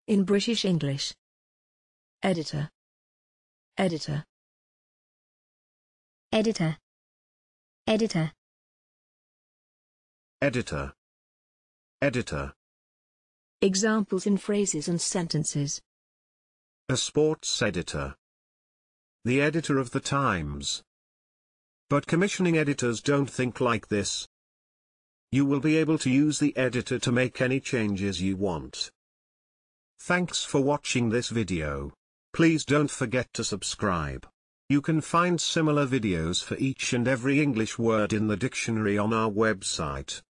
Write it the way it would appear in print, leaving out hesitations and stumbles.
In British English. Editor. Editor. Editor. Editor. Editor. Editor. Examples in phrases and sentences. A sports editor. The editor of the Times. But commissioning editors don't think like this. You will be able to use the editor to make any changes you want. Thanks for watching this video. Please don't forget to subscribe. You can find similar videos for each and every English word in the dictionary on our website.